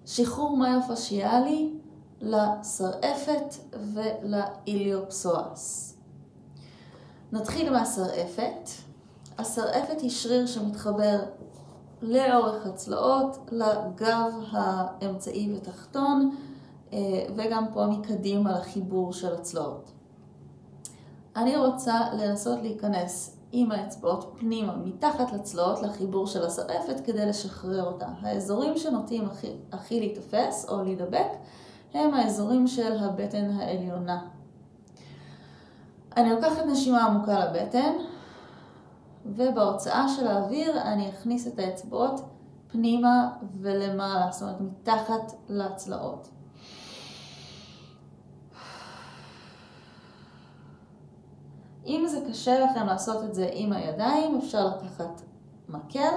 שחרור מיופשיאלי לשרעפת ולאיליופסואס. נתחיל מהשרעפת. השרעפת היא שריר שמתחבר לאורך הצלעות, לגב האמצעי ותחתון, וגם פה מקדימה לחיבור של הצלעות. אני רוצה לנסות להיכנס עם האצבעות פנימה מתחת לצלעות לחיבור של השרעפת כדי לשחרר אותה. האזורים שנוטים הכי להתאפס או להידבק הם האזורים של הבטן העליונה. אני לוקחת נשימה עמוקה לבטן, ובהוצאה של האוויר אני אכניס את האצבעות פנימה ולמעלה, זאת אומרת מתחת לצלעות. אם זה קשה לכם לעשות את זה עם הידיים, אפשר לקחת מקל,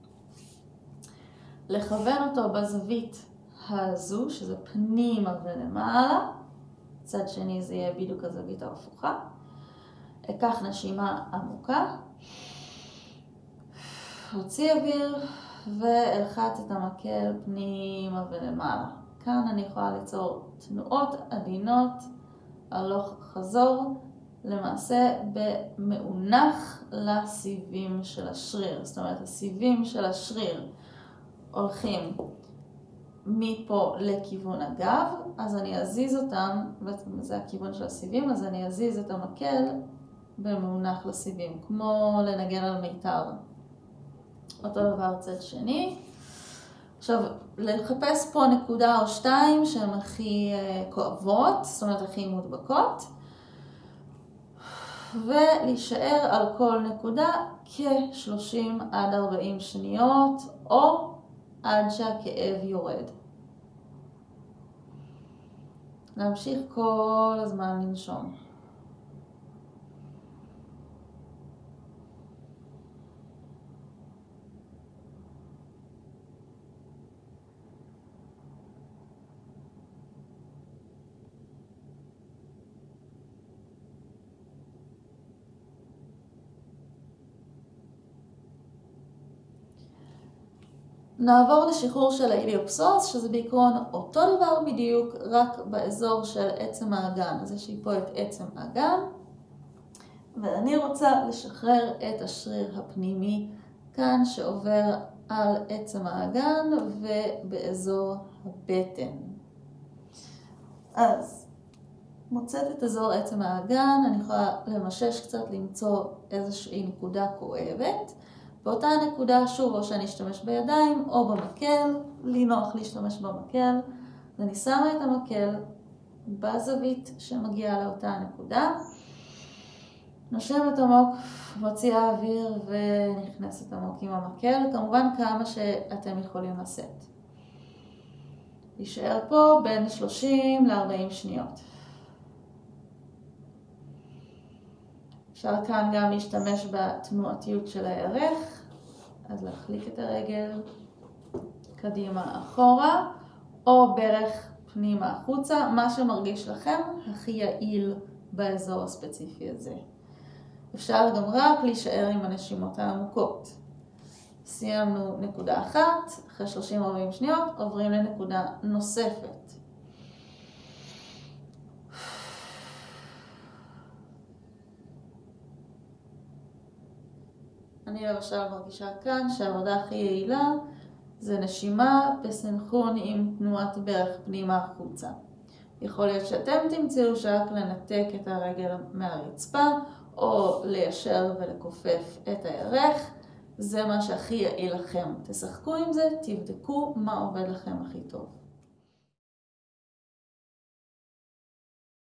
לכוון אותו בזווית הזו, שזה פנימה ולמעלה, צד שני זה יהיה בדיוק הזווית ההפוכה. אקח נשימה עמוקה, הוציא אוויר ואלחץ את המקל פנימה ולמעלה. כאן אני יכולה ליצור תנועות עדינות, הלוך חזור, למעשה במאונח לסיבים של השריר. זאת אומרת, הסיבים של השריר הולכים מפה לכיוון הגב, אז אני אזיז אותם, בעצם זה הכיוון של הסיבים, אז אני אזיז את המקל במאונח לסיבים, כמו לנגן על מיתר. אותו דבר צד שני. עכשיו, לחפש פה נקודה או שתיים שהן הכי כואבות, זאת אומרת הכי מודבקות, ולהישאר על כל נקודה כ-30 עד 40 שניות, או עד שהכאב יורד. להמשיך כל הזמן לנשום. נעבור לשחרור של האיליופסוס, שזה בעיקרון אותו דבר בדיוק, רק באזור של עצם האגן. אז יש לי פה את עצם האגן, ואני רוצה לשחרר את השריר הפנימי כאן שעובר על עצם האגן ובאזור הבטן. אז מוצאת את אזור עצם האגן, אני יכולה למשש קצת למצוא איזושהי נקודה כואבת. באותה נקודה שוב או שאני אשתמש בידיים או במקל, לי נוח להשתמש במקל, ואני שמה את המקל בזווית שמגיעה לאותה נקודה, נושמת עמוק, מוציאה אוויר ונכנסת עמוק עם המקל, כמובן כמה שאתם יכולים לשאת. יישאר פה בין 30 ל-40 שניות. אפשר כאן גם להשתמש בתנועתיות של הירך, אז להחליק את הרגל קדימה אחורה, או ברך פנימה החוצה, מה שמרגיש לכם הכי יעיל באזור הספציפי הזה. אפשר גם רק להישאר עם הנשימות העמוקות. סיימנו נקודה אחת, אחרי 30-40 שניות עוברים לנקודה נוספת. אני למשל מרגישה כאן שהעבודה הכי יעילה זה נשימה בסנכרון עם תנועת ברך פנימה החוצה. יכול להיות שאתם תמצאו שרק לנתק את הרגל מהרצפה או ליישר ולכופף את הירך, זה מה שהכי יעיל לכם. תשחקו עם זה, תבדקו מה עובד לכם הכי טוב.